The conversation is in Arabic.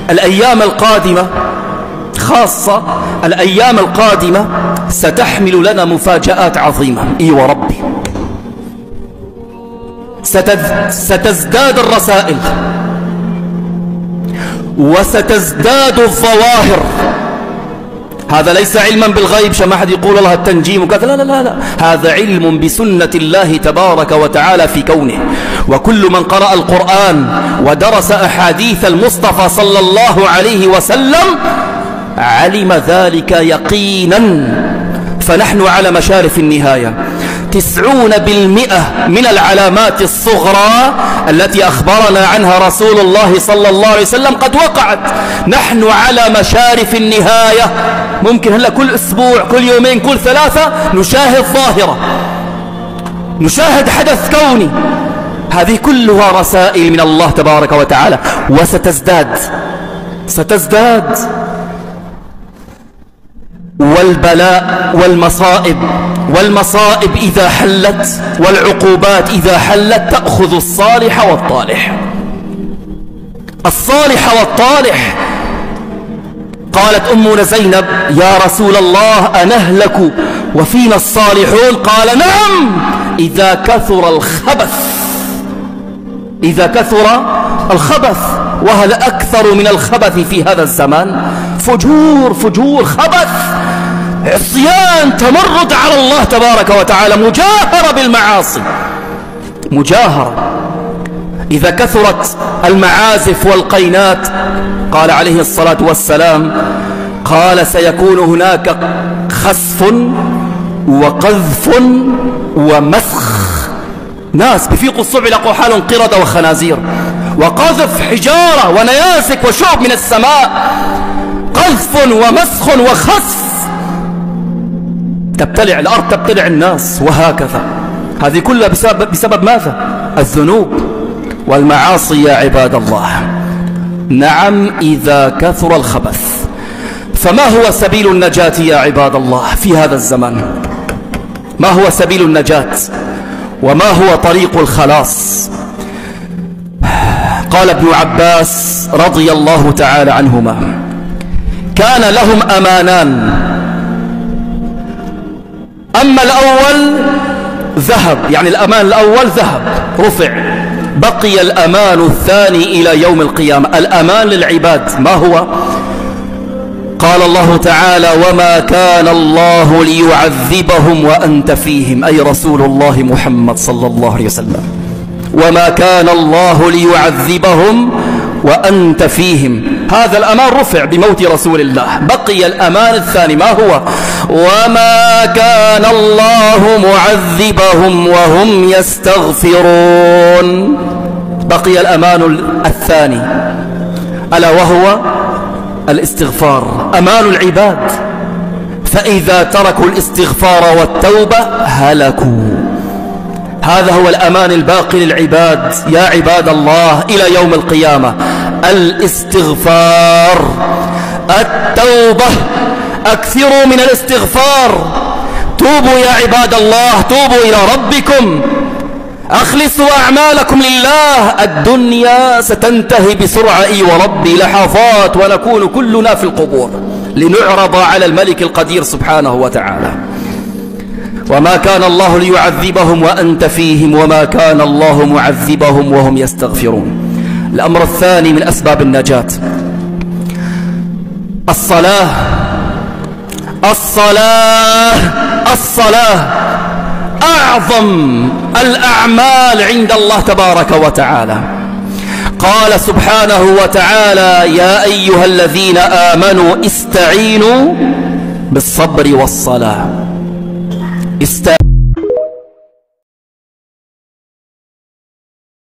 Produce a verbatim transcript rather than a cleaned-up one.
الأيام القادمة خاصة الأيام القادمة ستحمل لنا مفاجآت عظيمة. إي وربي ستزداد الرسائل وستزداد الظواهر. هذا ليس علما بالغيب عشان ما حد يقول الله التنجيم وكذا، لا لا لا لا، هذا علم بسنة الله تبارك وتعالى في كونه. وكل من قرأ القرآن ودرس أحاديث المصطفى صلى الله عليه وسلم علم ذلك يقينا. فنحن على مشارف النهاية. تسعون بالمئة من العلامات الصغرى التي أخبرنا عنها رسول الله صلى الله عليه وسلم قد وقعت. نحن على مشارف النهاية. ممكن هلا كل أسبوع كل يومين كل ثلاثة نشاهد ظاهرة، نشاهد حدث كوني. هذه كلها رسائل من الله تبارك وتعالى، وستزداد ستزداد. والبلاء والمصائب والمصائب إذا حلت والعقوبات إذا حلت تأخذ الصالح والطالح. الصالح والطالح. قالت أمنا زينب: يا رسول الله أنهلك وفينا الصالحون؟ قال: نعم، إذا كثر الخبث. إذا كثر الخبث. وهل أكثر من الخبث في هذا الزمان؟ فجور فجور خبث، عصيان، تمرد على الله تبارك وتعالى، مجاهرة بالمعاصي، مجاهرة. إذا كثرت المعازف والقينات قال عليه الصلاة والسلام، قال: سيكون هناك خسف وقذف ومسخ. ناس بفيقوا الصبع لقوا حالهم قردة وخنازير، وقذف حجارة ونياسك وشعب من السماء، قذف ومسخ وخسف، تبتلع الأرض، تبتلع الناس، وهكذا. هذه كلها بسبب, بسبب ماذا؟ الذنوب والمعاصي يا عباد الله. نعم، إذا كثر الخبث. فما هو سبيل النجاة يا عباد الله في هذا الزمان؟ ما هو سبيل النجاة وما هو طريق الخلاص؟ قال ابن عباس رضي الله تعالى عنهما: كان لهم أمانان، أما الأول ذهب، يعني الأمان الأول ذهب رفع، بقي الأمان الثاني إلى يوم القيامة. الأمان للعباد ما هو؟ قال الله تعالى: وما كان الله ليعذبهم وأنت فيهم، أي رسول الله محمد صلى الله عليه وسلم. وما كان الله ليعذبهم وأنت فيهم. هذا الأمان رفع بموت رسول الله. بقي الأمان الثاني ما هو؟ وما كان الله معذبهم وهم يستغفرون. بقي الأمان الثاني ألا وهو الاستغفار، أمان العباد. فإذا تركوا الاستغفار والتوبة هلكوا. هذا هو الأمان الباقي للعباد يا عباد الله إلى يوم القيامة. الاستغفار، التوبة. أكثروا من الاستغفار. توبوا يا عباد الله، توبوا إلى ربكم، أخلصوا أعمالكم لله. الدنيا ستنتهي بسرعة، إي وربي، لحظات ونكون كلنا في القبور لنعرض على الملك القدير سبحانه وتعالى. وما كان الله ليعذبهم وأنت فيهم وما كان الله معذبهم وهم يستغفرون. الأمر الثاني من أسباب النجاة الصلاة. الصلاة الصلاة أعظم الأعمال عند الله تبارك وتعالى. قال سبحانه وتعالى: يا أيها الذين آمنوا استعينوا بالصبر والصلاة. است